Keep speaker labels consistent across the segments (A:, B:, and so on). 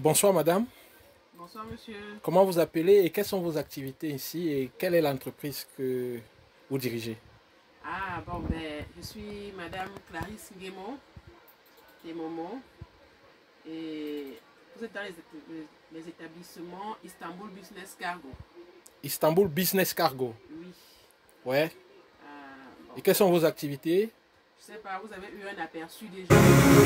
A: Bonsoir madame,
B: Bonsoir monsieur.
A: comment vous appelez et quelles sont vos activités ici et quelle est l'entreprise que vous dirigez?
B: Ah bon, ben, je suis madame Clarisse Guémon, Momo, et vous êtes dans les établissements Istanbul Business Cargo.
A: Istanbul Business Cargo.
B: Oui.
A: Ouais.
B: Bon,
A: Et quelles sont vos activités?
B: je sais pas, vous avez eu un aperçu déjà.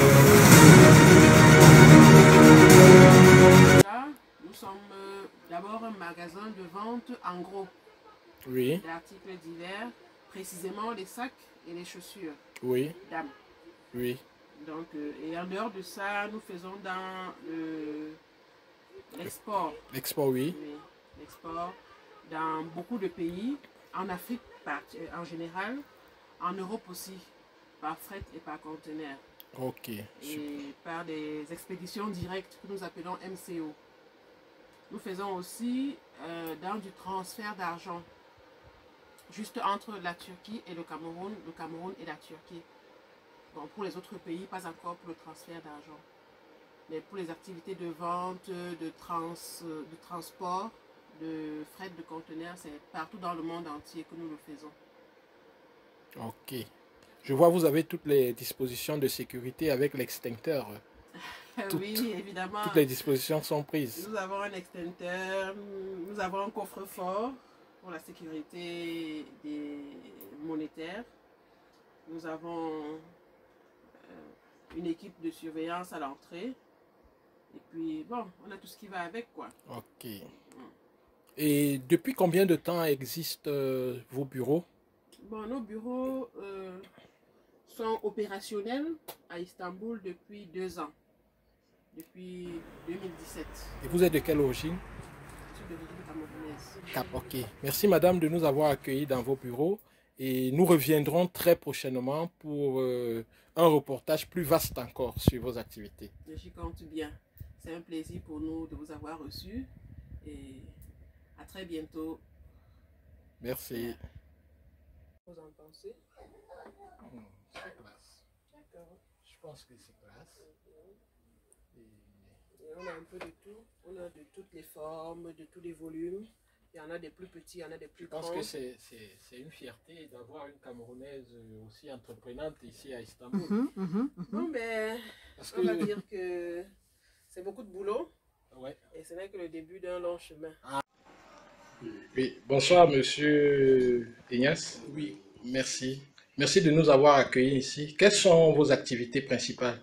B: Là, nous sommes d'abord un magasin de vente en gros
A: Oui.
B: d'articles divers, précisément les sacs et les chaussures
A: Oui.
B: dames.
A: Oui.
B: Donc, et en dehors de ça, nous faisons dans l'export.
A: L'export, oui.
B: Oui, l'export dans beaucoup de pays, en Afrique en général, en Europe aussi, par fret et par conteneur.
A: Ok.
B: Et
A: Super.
B: par des expéditions directes que nous appelons MCO. Nous faisons aussi dans du transfert d'argent, juste entre la Turquie et le Cameroun et la Turquie. Bon, pour les autres pays, pas encore pour le transfert d'argent. Mais pour les activités de vente, de transport, de fret de conteneurs, c'est partout dans le monde entier que nous le faisons.
A: Ok. Je vois vous avez toutes les dispositions de sécurité avec l'extincteur.
B: Oui, évidemment.
A: Toutes les dispositions sont prises.
B: Nous avons un extincteur, nous avons un coffre-fort pour la sécurité des monétaires. Nous avons une équipe de surveillance à l'entrée. Et puis, bon, on a tout ce qui va avec, quoi.
A: Ok. Et depuis combien de temps existent vos bureaux?
B: Bon, nos bureaux sont opérationnels à Istanbul depuis 2 ans. Depuis 2017.
A: Et vous êtes de quelle origine?
B: Je suis d'origine camerounaise.
A: Cap, ok. Merci madame de nous avoir accueillis dans vos bureaux et nous reviendrons très prochainement pour un reportage plus vaste encore sur vos activités.
B: J'y compte bien. C'est un plaisir pour nous de vous avoir reçus et à très bientôt.
A: Merci.
B: Vous en pensez?
A: C'est classe.
B: D'accord.
A: Je pense que c'est classe.
B: Et on a un peu de tout. On a de toutes les formes, de tous les volumes. Il y en a des plus petits, il y en a des plus grands.
A: Je pense que c'est une fierté d'avoir une Camerounaise aussi entreprenante ici à Istanbul.
B: Bon, ben, on va dire que c'est beaucoup de boulot.
A: Ouais.
B: Et ce n'est que le début d'un long chemin.
A: Oui, bonsoir monsieur Ignace.
C: Oui.
A: Merci. Merci de nous avoir accueillis ici. Quelles sont vos activités principales?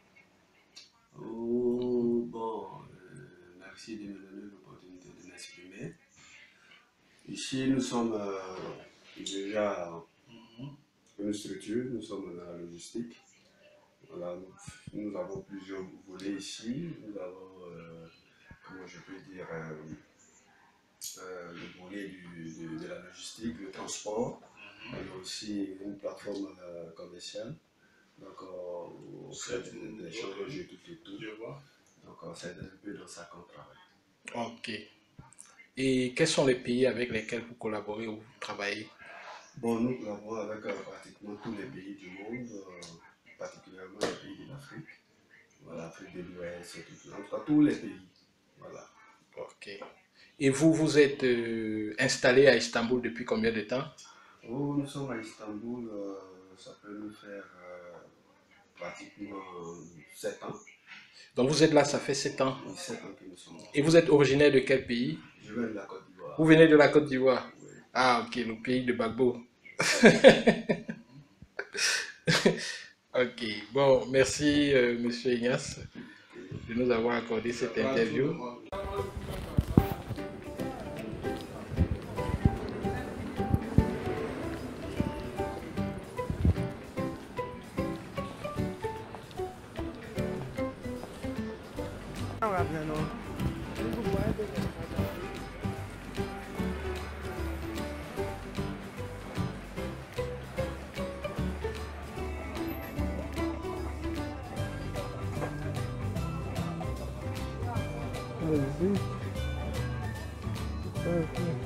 C: Merci de me donner l'opportunité de m'exprimer. Ici, nous sommes déjà une structure, nous sommes dans la logistique. Voilà, nous avons plusieurs volets ici. Nous avons, comment je peux dire, le volet de la logistique, le transport. On a aussi une plateforme commerciale. Donc, on fait des échanges de tout et tout.
A: Je vois.
C: Donc, c'est un peu dans ça qu'on travaille.
A: Ok. Et quels sont les pays avec lesquels vous collaborez ou vous travaillez?
C: Bon, nous collaborons avec pratiquement tous les pays du monde, particulièrement les pays de l'Afrique. Voilà, l'Afrique de l'Ouest, en tout cas tous les pays. Voilà.
A: Ok. Et vous, vous êtes installé à Istanbul depuis combien de temps?
C: Oh, nous sommes à Istanbul, ça peut nous faire pratiquement 7 ans.
A: Donc vous êtes là, ça fait 7 ans.
C: 7 ans que nous sommes là.
A: Et vous êtes originaire de quel pays?
C: Je viens de la Côte d'Ivoire.
A: Vous venez de la Côte d'Ivoire?
C: Oui.
A: Ah, ok, le pays de Gbagbo. Ok, bon, merci monsieur Ignace de nous avoir accordé cette interview. Allez-y. Ok.